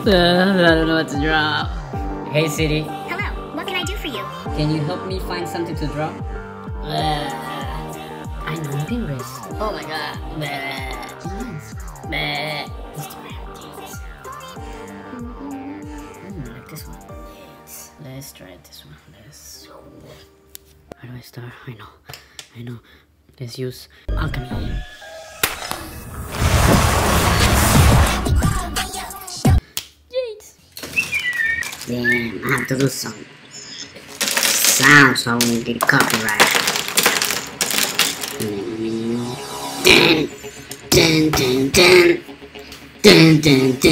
I don't know what to draw. Hey Siri, Hello, what can I do for you? can you help me find something to draw? I know Pinterest. Oh my god. Like this one. Let's try this one. How do I start? I know. Let's use alchemy. Damn, I have to do some sound so I won't get copyright. Dun, dun, dun, dun, dun, dun, dun,